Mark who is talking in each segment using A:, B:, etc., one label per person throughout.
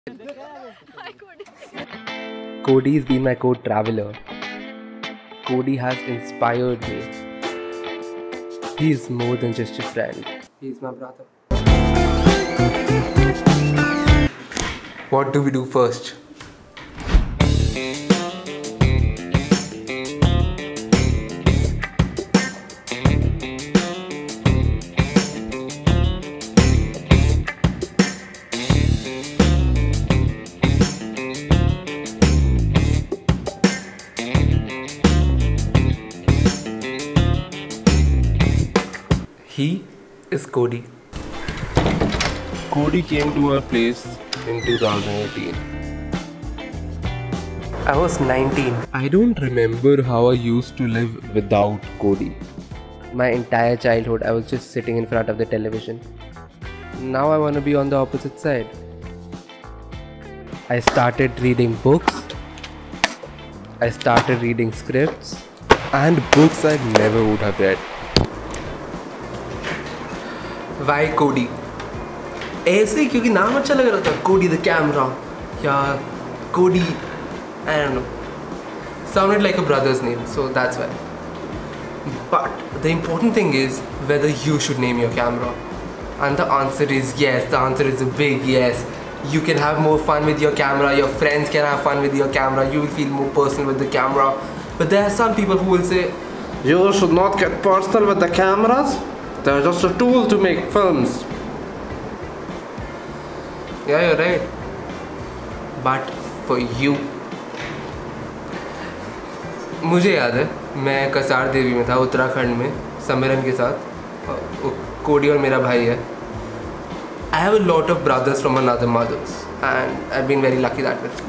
A: Cody's been my co-traveler. Cody has inspired me. He is more than just a friend. He is my brother. What do we do first? He is Cody.
B: Cody came to our place in 2018.
A: I was 19.
B: I don't remember how I used to live without Cody.
A: My entire childhood, I was just sitting in front of the television. Now I want to be on the opposite side. I started reading books. I started reading scripts.
B: And books I never would have read.
A: Why Cody? ऐसे क्योंकि नाम अच्छा लग रहा था, Cody the camera या Cody, I don't know, sounded like a brother's name, so that's why. But the important thing is whether you should name your camera, and the answer is yes. The answer is a big yes. You can have more fun with your camera, your friends can have fun with your camera, you will feel more personal with the camera. But there are some people who will say,
B: You should not get personal with the cameras. They're just a tool to make films.
A: yeah, you're right. But for you, मुझे याद है मैं कसार देवी में था उत्तराखंड में समरन के साथ. कोडी और मेरा भाई है. I have a lot of brothers from another mothers and I've been very lucky that way.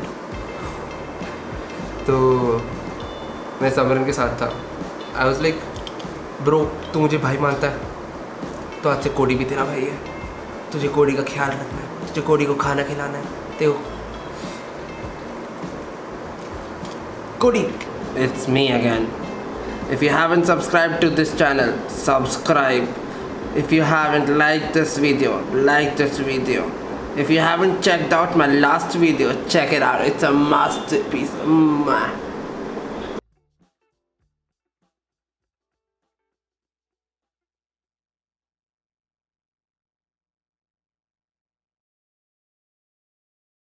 A: तो मैं समरन के साथ था. I was like, ब्रो तू मुझे भाई मानता है तो आज से कोडी भी तेरा भाई है. तुझे कोडी का ख्याल रखना है, तुझे कोडी को खाना खिलाना है. तेरे कोडी.
C: It's me again. If you haven't subscribed to this channel, subscribe. If you haven't liked this video, like this video. If you haven't checked out my last video, check it out. It's a masterpiece.